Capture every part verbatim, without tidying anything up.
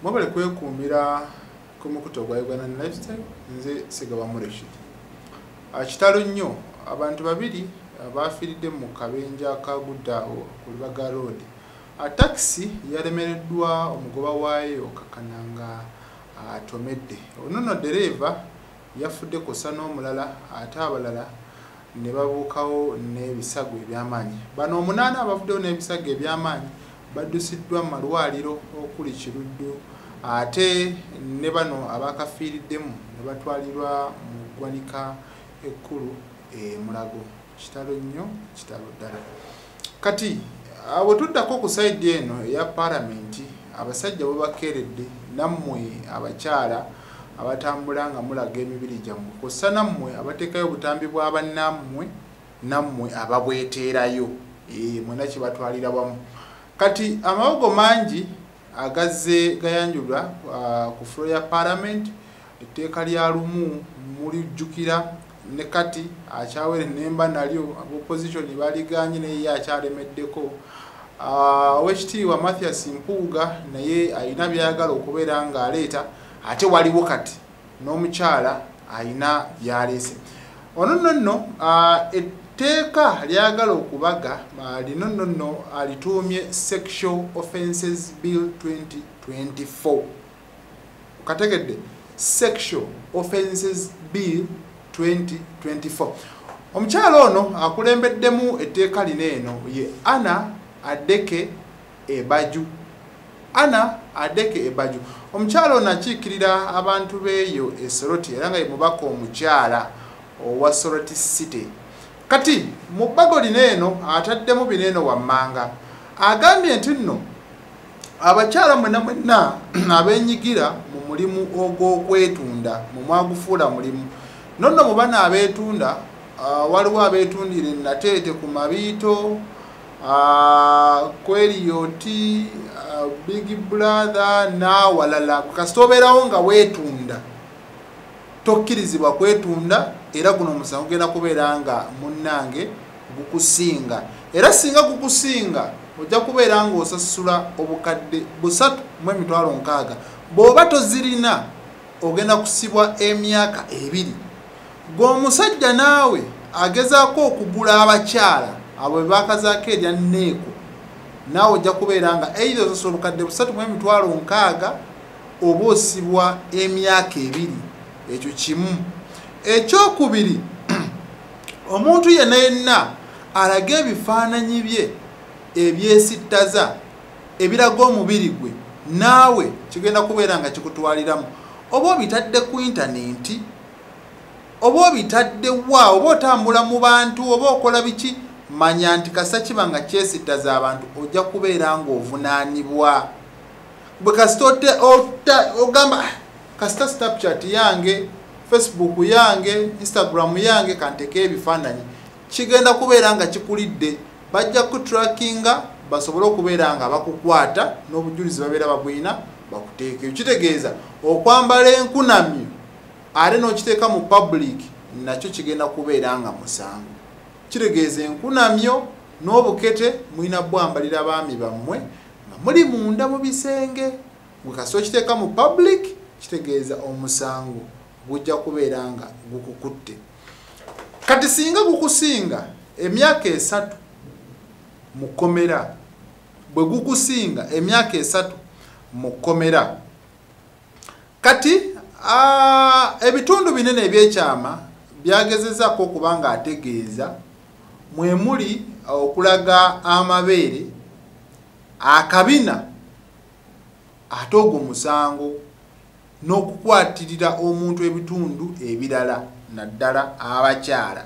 Mwabale kwekuumira ku mukutu gwa Uganda Lifestyle nze Sigaba Rashid. Kitalo nnyo abantu babiri abafiiridde mu kabenja akagudda ku Lubaga Road. A taxi yalemereddwa omugoba waayo kakananga atomedde. Ono no dereva yafudde kosa n'omulala ate abalala ne babuukawo n'ebisago eby'amaanyi. Bano omunaana abavuddewo n'ebisago eby'amaanyi baddusiddwa mu malwaliro okuli Kiruddu ate ne bano abakafiiriddemu ne batwalirwa mu ggwanika ekkulu e Mulago. Kitalo nnyo, kitalo ddala. Kati abo tuddako ku side eno eya Parliament abasajja bo bakeeredde nammwe abakyala abatambula nga mulaga emibiri gyammwe kosa nammwe abateekayo obutambi bw'abannammwe nammwe ababweteerayo e mwena kibatwalira wamu. Kati amawogo mangi agazze gayanjulwa uh, ku floor ya Parliament etteeka lya lumu mulijjukira ne kati akyawere nemba nalyo opposition baliganye naye akyalemeddeko. Uh, Owekitiibwa Mathias Mpuuga naye ayina byayagala okubeera nga aleeta ate waliwo kati n'omukyala ayina byaleese. Ono nno uh, etteeka lyagala okubaga uh, lino nno alituumye Sexual Offences Bill twenty twenty-four. Kategedde Sexual Offences Bill twenty twenty-four. Omukyala ono akulembeddemu etteeka lino eno ye Ana Adeke Ebaju. Ana Adeke Ebaju. Omukyala ono akiikirira abantu beeyo e Soroti era nga ye mubaka omukyala owa Soroti City. Kati mu bbago lino eno ataddemu bino eno wammanga. Agambye nti nno abakyala mwena mwena abeenyigira mu mulimu ogw'okwetunda mu mwagufuula mulimu. Nonno mu bana abeetunda uh, waliwo abeetundira Nateete ku Mabiito, uh, Kwerioti, uh, Big Brother n'awalala. Kasita obeerawo nga weetunda tokkirizibwa kwetunda era guno omusango genda kubeera nga munnange gukusinga. Era singa gukusinga ojja kubeera nga osasula obukadde busatu mu emitwalo nkaaga. Bw'oba tozirina ogenda kusibwa emyaka ebiri. G'omusajja naawe agezaako okugula abakyala abo be baakazaako erya nneeko naawe ojja kubeera nga either osasula obukadde busatu mu emitwalo nkaaga oba osibwa emyaka ebiri. Ekyo kimu. Ekyokubiri omuntu yenna yenna alaga ebifaananyi bye ebyesittaza ebiraga omubiri gwe naawe kigenda kubeera nga kikutwaliramu. Oba obitadde ku intaneti oba obitadde wa oba otambula mu bantu oba okola biki manya nti kasa kiba nga kyesittaza abantu ojja kubeera nga ovunaanibwa. Bwe kasita ogamba kasita Snapchat yange, Facebook yange, Instagram yange kanteke ebifaananyi kigenda kubeera nga kikulidde. Bajja ku trackinga basobole okubeera nga bakukwata n'obujulizi babeera babwina bakuteeke. Kitegeeza okwambala enkunamyo ate n'okiteeka mu public nakyo kigenda kubeera nga musango. Kitegeeza enkunamyo n'obukete mulina bwambalira baami bammwe nga muli munda mu bisenge. Bwe kasita okiteeka mu public kitegeeza omusango gujja kubeera nga gukukutte. Kati singa gukusinga emyaka esatu mu kkomera, bwe gukusinga emyaka esatu mu kkomera. Kati uh, ebitundu binene ebyekyama byagezezzaako okuba nga ategeeza mwe muli okulaga amabeere, akabina, ate ogwo musango n'okukwatirira omuntu ebitundu ebirala naddala abakyala.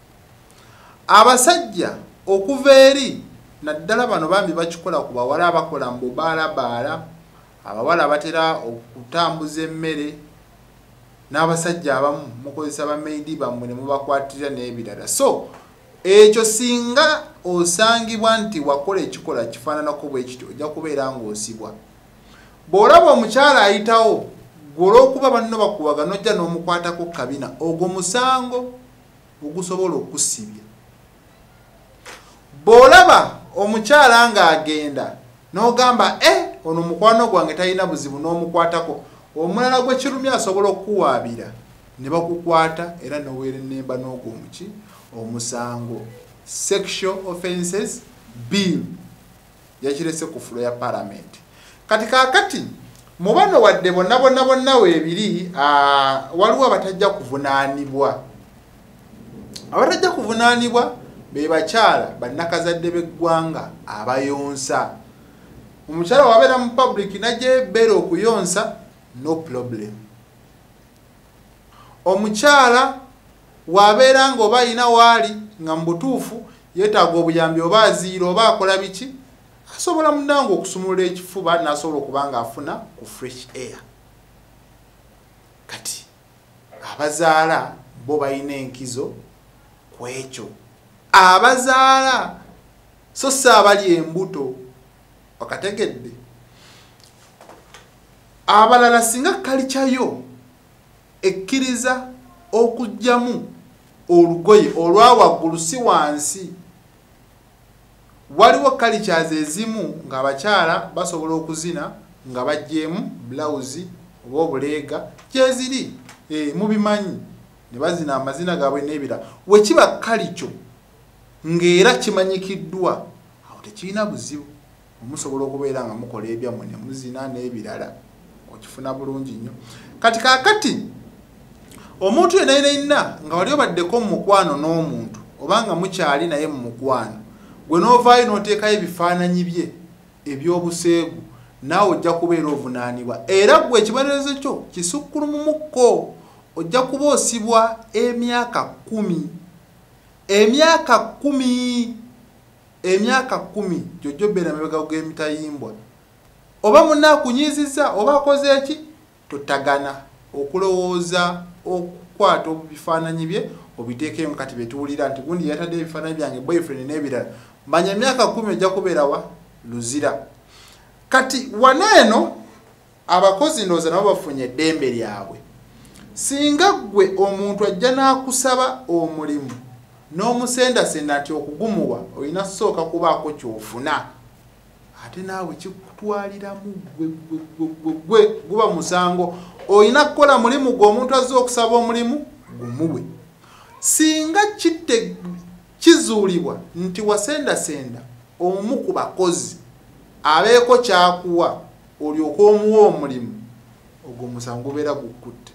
Abasajja okuva eri naddala bano bambi bakikola ku bawala abakola mu baalabaala, abawala batera okutambuza emmere n'abasajja abamu mukozesa bamaidi bammwe ne mubakwatirira n'ebirala. So ekyo singa osangibwa nti wakola ekikola kifaananako bwe kityo ojja kubeera ng'osibwa. Bw'olaba omukyala ayitawo gw'olwokuba banno bakuwaga n'ojja n'omukwatako kabina ogwo musango ogusobola okusibya. Bw'olaba omukyala ng'agenda n'ogamba eh ono mukwano gwange talina buzibu n'omukwatako omulala gwe kirumya asobola okukuwaabira ne bakukwata era noweera ennemba n'ogwomuki omusango. Sexual offences bill yakirese ku fulo ya parliament. Kati kaakati mu bano wadde bonna bonna bonna weebiri waliwo abatajja kuvunaanibwa. Abatajja kuvunaanibwa be bakyala bannakazadde b'eggwanga abayonsa. Omukyala wabeera mu public najja ebbere okuyonsa, no problem. Omukyala wabeera ng'oba alina waali nga mu butuufu yeetaaga obuyambi oba aziira oba akola biki, asobola munnange okusumulula ekifuba n'asobola okuba ng'afuna ku fresh air. Kati abazaala bo balina enkizo ku ekyo. Abazaala so si abali embuto. Wakategedde abalala singa kalicayo ekkiriza okujjamu olugoye olwa waggulu si wansi. Waliwo cultures ezimu ng'abakyala basobola okuzina nga bajjeemu blouse oba obuleega gyeziri e, mubimanyi ne bazina amazina gaabwe n'ebirala. Wekiba kalico ng'era kimanyikiddwa awo tekirina buzibu. Musobola okubeera nga mukola ebyammwe ne muzina n'ebirala okifuna bulungi nnyo. Kati kaakati omuntu yenna yenna nga wali obaddeko mu mukwano n'omuntu oba nga mukyali naye mu mukwano, gwe n'ovaayo n'oteekayo ebifaananyi bye eby'obuseegu, naawe ojja kubeera ovunaanibwa. Era gwe ekibonerezo kyo kisukkulumu ojja kuba osibwa emyaka kkumi. Emyaka kkumi. Emyaka kkumi jjojjo bbeera mabega g'emitayimbwa. Oba munnaakunyiizizza oba akoze eki, totagana okulowooza okukwata ebifaananyi bye obiteekeyo nga kati betuwulira nti gundi yatadde ebifaananyi byange boyfriend n'ebirala. Manya emyaka kkumi ojja kubeera wa luzira. Kati waneeno abakozi ndowooza nabo bafunye eddembe lyabwe. Singa ggwe omuntu ajja n'akusaba omulimu n'omusendasenda nti okugumuwa olina kusooka kubaako kyofuna, ate naawe kikutwaliramu gwe guba musango. Olina kukola mulimu gwe omuntu azze okusaba omulimu gumuwe. Singa kitte kizuulibwa nti wasendasenda omu ku bakozi abeeko kyakuwa olyoka omuwa omulimu, ogwo musango gubeera gukutte.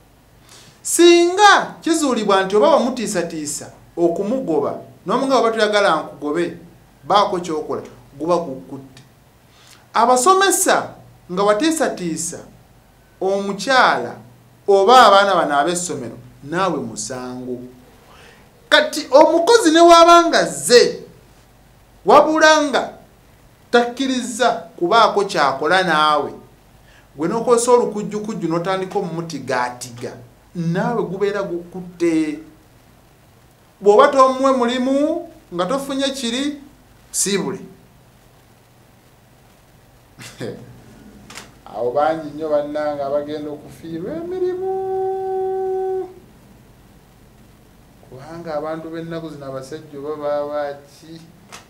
Singa kizuulibwa nti oba wamutiisatiisa okumugoba n'omugabo batuyagala nkugobe baako kyokola, guba gukutte. Abasomesa nga watiisatiisa omukyala oba abaana bano ab'essomero, naawe musango. Kati omukozi ne wabanga zze wabula nga takkiriza kubaako kyakola naawe, gwe n'okozesa olukujjukujju n'otandika omumutigaatiga, naawe gubeera gukutte. Bw'oba tomuwe mulimu nga tofunye kiri siibule. Awo bangi nnyo bannanga abagenda okufiirwa emirimu, kubanga abantu b'ennaku zino abasajja oba baba ki,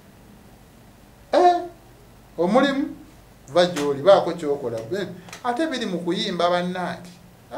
eh omulimu va gy'oli baako kyokola, ate biri mu kuyimba bannange,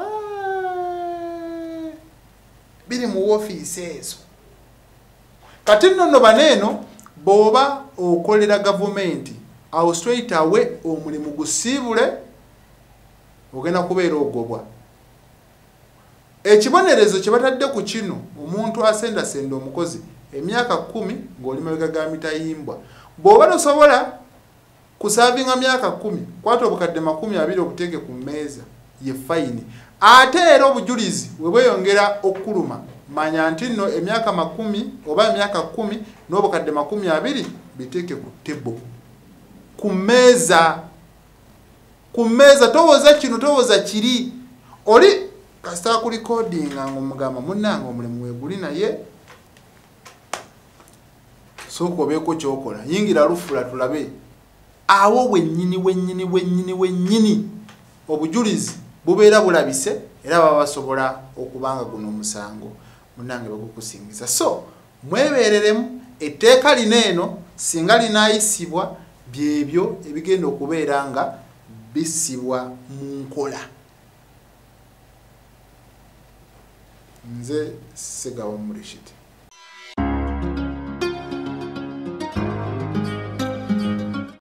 biri mu woofiisi ezo. Kati nno no baneeno bw'oba okolera gavumenti, awo straight away omulimu gusiibule, ogenda kubeera ogobwa. Ekibonerezo kye batadde ku kino, omuntu asendasenda omukozi emyaka kkumi ng'oli mabega ga mitayimbwa. Bw'oba tosobola kusaavinga myaka kkumi, kwata obukadde makumi abiri obuteeke ku mmeeza, ye fayini. Ate era obujulizi we bweyongera okkuluma, manya nti nno emyaka makumi oba emyaka kkumi n'obukadde makumi abiri biteeke ku tebo, ku mmeeza. Ku mmeeza towoza kino towoza kiri. Oli kasita ku recording nga omugamba munnange omulimu weeguli naye sooka obeeko kyokola, yingira lufula tulabe. Awo wennyini wennyini wennyini wennyini obujulizi bubeera bulabise era baba basobola okubanga guno omusango munnange bagukusingiza. So mwebeereremu, etteeka lino eno singa linaayisibwa byebyo ebigenda okubeera nga bisibwa mu nkola. Nze Ssegawa Murishid.